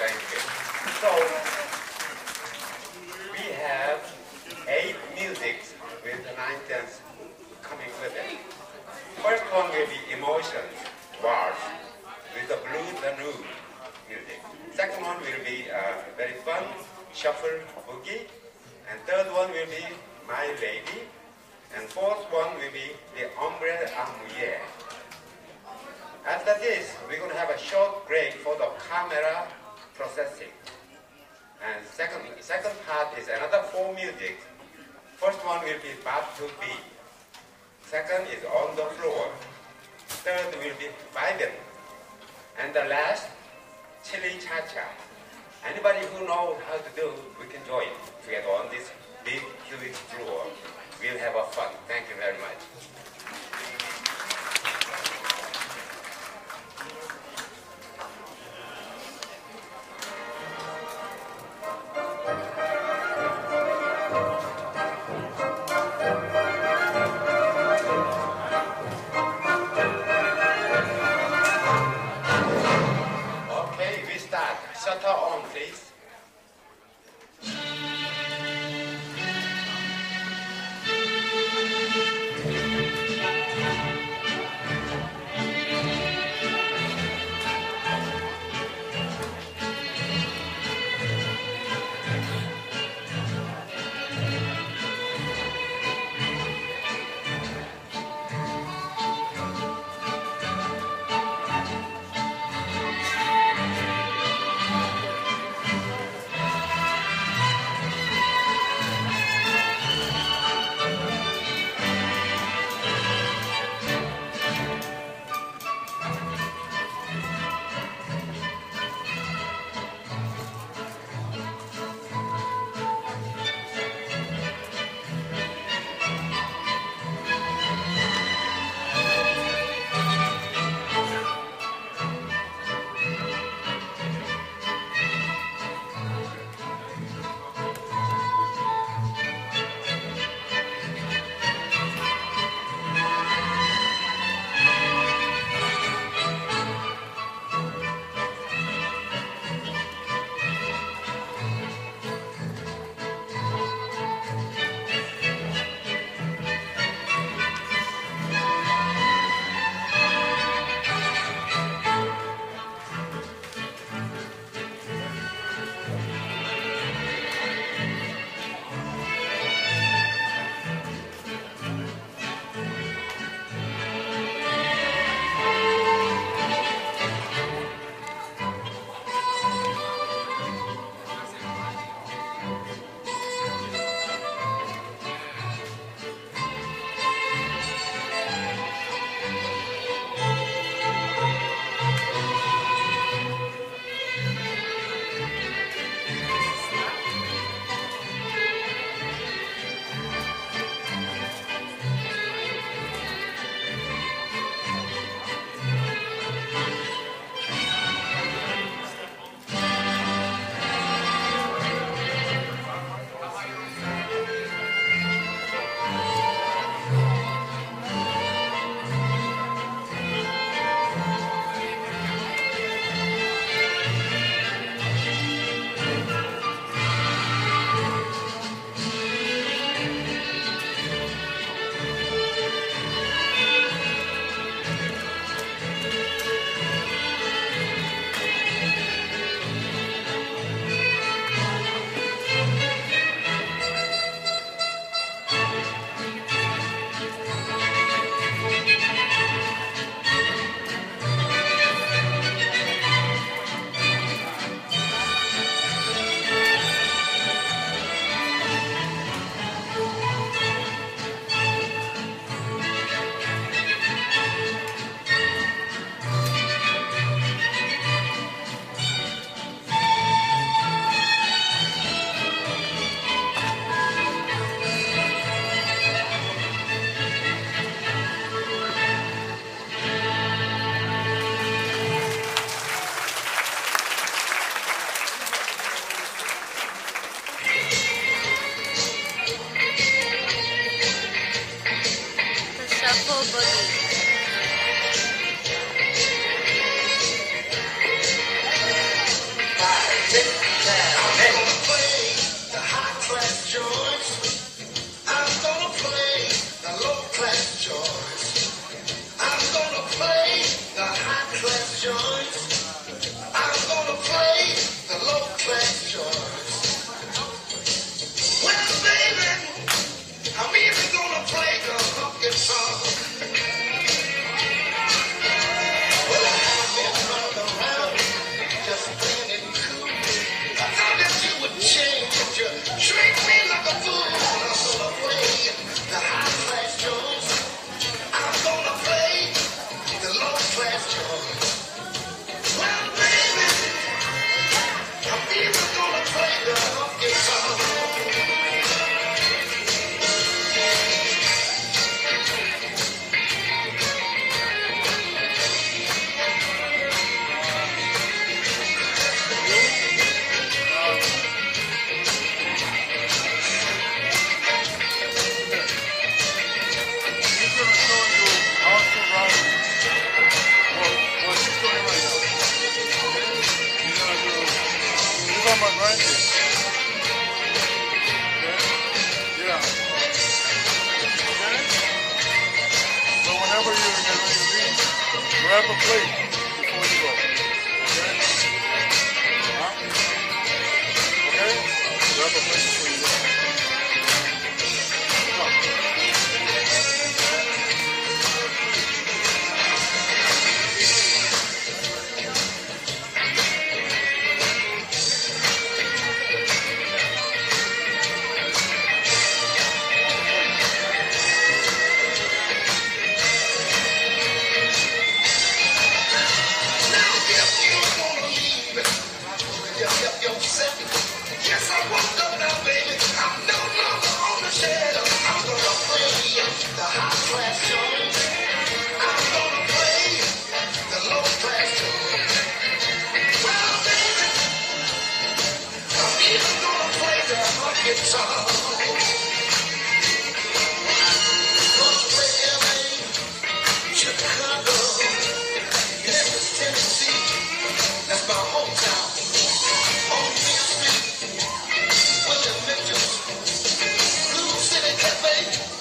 Thank you. So, we have 8 musics with the 9 tenths coming with it. First one will be Emotions, Waltz, with the blues and nude music. Second one will be very fun, Shuffle Boogie. And third one will be My Lady. And fourth one will be the Ombre Amuye. After this, we're going to have a short break for the camera processing. And second part is another 4 music. First one will be Back to Beat. Second is On the Floor. Third will be Vibrant. And the last, Chili Cha-Cha. Anybody who knows how to do, we can join together on this big, huge floor. We'll have a fun. Thank you very much. Okay, we start. Shutter on, please. of my grandkids. Okay? Yeah. Okay? So whenever you get ready to leave, grab a plate before you go. Okay? Huh? Okay? Grab a plate before you go. Come. Yes, I woke up now, baby. I'm no longer on the shadow. I'm gonna play the high class tune. I'm gonna play the low class tune. Well, baby, I'm even gonna play the guitar. Gonna play LA, Chicago, Memphis, Tennessee. That's my hometown. On Main Street. Blue City Cafe,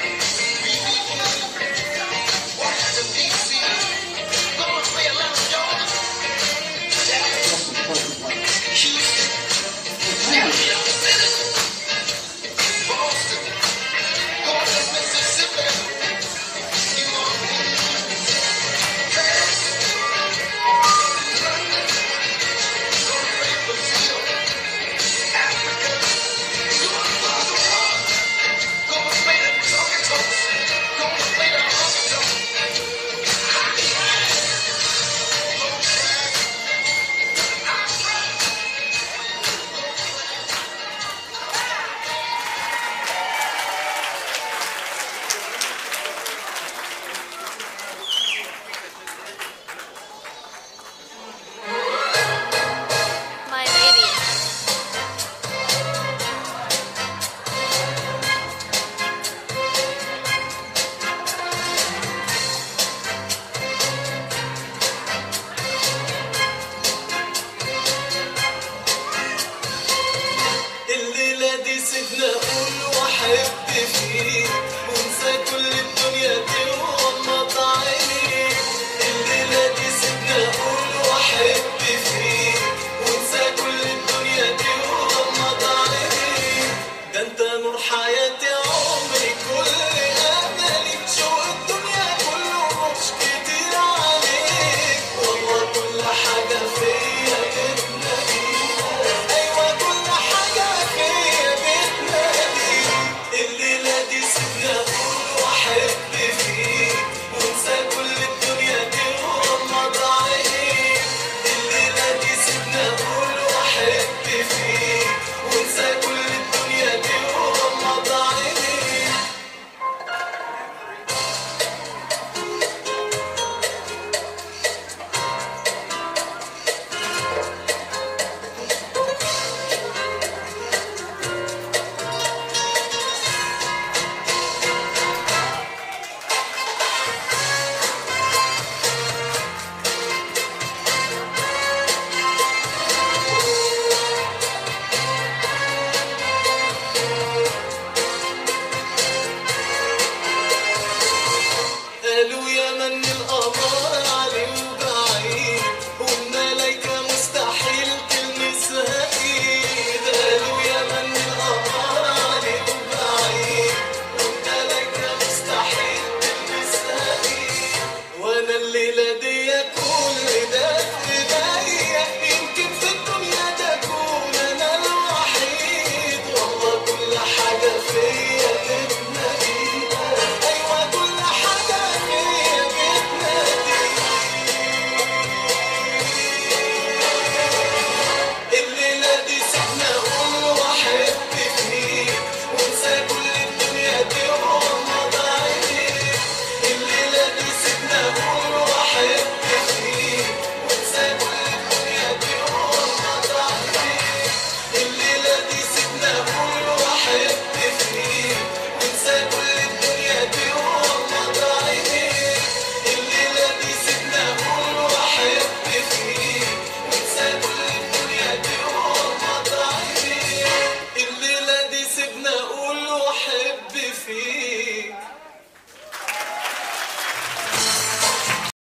Washington, D.C. Gonna play a lot of Georgia, Dallas, Houston, New York City, Boston, going to Mississippi, New Orleans, Paris, London, gonna play Brazil, Africa. Gonna play the talking toast. Gonna play the honky tonk. High class, low class, high class. My lady. الليلة دي سيبنا أقول وأحب